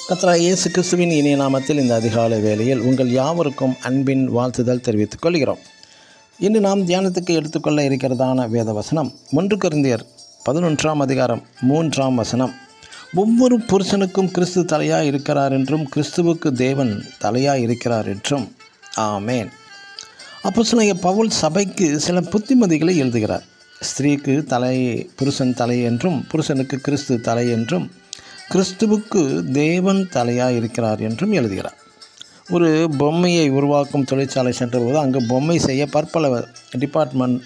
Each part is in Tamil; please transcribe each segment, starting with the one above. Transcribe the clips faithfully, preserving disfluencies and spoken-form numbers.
கர்த்தராகிய இயேசு கிறிஸ்துவின் இனிய நாமத்தில் இந்த அதிகாலை வேளையில் உங்கள் யாவருக்கும் அன்பின் வாழ்த்துதல் தெரிவித்துக் கொள்கிறோம். இன்று நாம் தியானத்துக்கு எடுத்துக்கொள்ள இருக்கிறதான வேத வசனம் ஒன்று கொரிந்தியர் பதினொன்றாம் அதிகாரம் மூன்றாம் வசனம். ஒவ்வொரு புருஷனுக்கும் கிறிஸ்து தலையாய் இருக்கிறார் என்றும் கிறிஸ்துவுக்கு தேவன் தலையாய் இருக்கிறார் என்றும். ஆமேன். அப்போஸ்தலனாகிய பவுல் சபைக்கு சில புத்திமதிகளை எழுதுகிறார். ஸ்திரீக்கு தலை புருஷன் தலை என்றும் புருஷனுக்கு கிறிஸ்து தலை என்றும் கிறிஸ்துவுக்கு தேவன் தலையாக இருக்கிறார் என்றும் எழுதுகிறார். ஒரு பொம்மையை உருவாக்கும் தொழிற்சாலை சென்றபோது அங்கு பொம்மை செய்ய பற்பல டிபார்ட்மெண்ட்,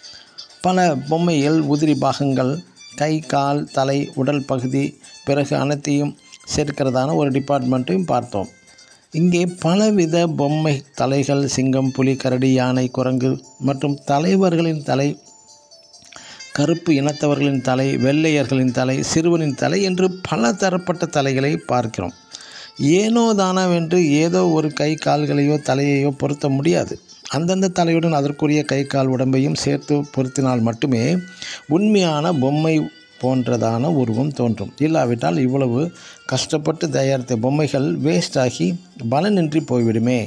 பல பொம்மைகள், உதிரி பாகங்கள், கை, கால், தலை, உடல் பகுதி, பிறகு அனைத்தையும் சேர்க்கிறதான ஒரு டிபார்ட்மெண்ட்டையும் பார்த்தோம். இங்கே பலவித பொம்மை தலைகள், சிங்கம், புலி, கரடி, யானை, குரங்கு மற்றும் தலைவர்களின் தலை, கருப்பு இனத்தவர்களின் தலை, வெள்ளையர்களின் தலை, சிறுவனின் தலை என்று பல தரப்பட்ட தலைகளை பார்க்கிறோம். ஏனோ தானவென்று ஏதோ ஒரு கை கால்களையோ தலையையோ பொருத்த முடியாது. அந்தந்த தலையுடன் அதற்குரிய கை கால் உடம்பையும் சேர்த்து பொருத்தினால் மட்டுமே உண்மையான பொம்மை போன்றதான உருவம் தோன்றும். இல்லாவிட்டால் இவ்வளவு கஷ்டப்பட்டு தயாரித்த பொம்மைகள் வேஸ்டாகி பலனின்றி போய்விடுமே.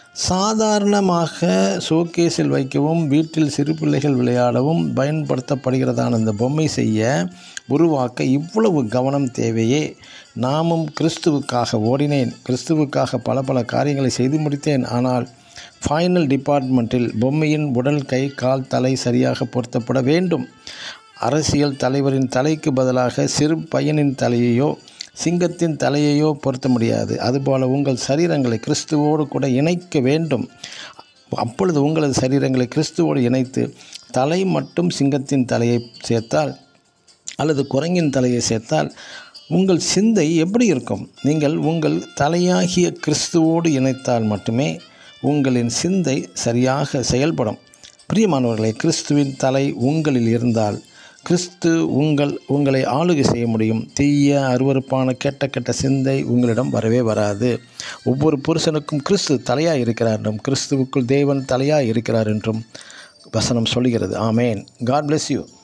சாதாரணமாக ஷோகேஸில் வைக்கவும் வீட்டில் சிறு பிள்ளைகள் விளையாடவும் பயன்படுத்தப்படுகிறதான இந்த பொம்மை செய்ய உருவாக்க இவ்வளவு கவனம் தேவையே. நாமும் கிறிஸ்துவுக்காக ஓடினேன், கிறிஸ்துவுக்காக பல பல காரியங்களை செய்து முடித்தேன். ஆனால் ஃபைனல் டிபார்ட்மெண்ட்டில் பொம்மையின் உடல், கை, கால், தலை சரியாக பொருத்தப்பட வேண்டும். அரசியல் தலைவரின் தலைக்கு பதிலாக சிறு பையனின் தலையையோ சிங்கத்தின் தலையையோ பொருத்த முடியாது. அதுபோல் உங்கள் சரீரங்களை கிறிஸ்துவோடு கூட இணைக்க வேண்டும். அப்பொழுது உங்களது சரீரங்களை கிறிஸ்துவோடு இணைத்து தலை மட்டும் சிங்கத்தின் தலையை சேர்த்தால் அல்லது குரங்கின் தலையை சேர்த்தால் உங்கள் சிந்தை எப்படி இருக்கும்? நீங்கள் உங்கள் தலையாகிய கிறிஸ்துவோடு இணைத்தால் மட்டுமே உங்களின் சிந்தை சரியாக செயல்படும். பிரியமானவர்களே, கிறிஸ்துவின் தலை உங்களில் இருந்தால் கிறிஸ்து உங்கள் உங்களை ஆளுகை செய்ய முடியும். தீய அருவருப்பான கெட்ட கெட்ட சிந்தை உங்களிடம் வரவே வராது. ஒவ்வொரு புருஷனுக்கும் கிறிஸ்து தலையாக இருக்கிறார் என்றும் கிறிஸ்துவுக்குள் தேவன் தலையாக இருக்கிறார் என்றும் வசனம் சொல்கிறது. ஆமேன். God bless you.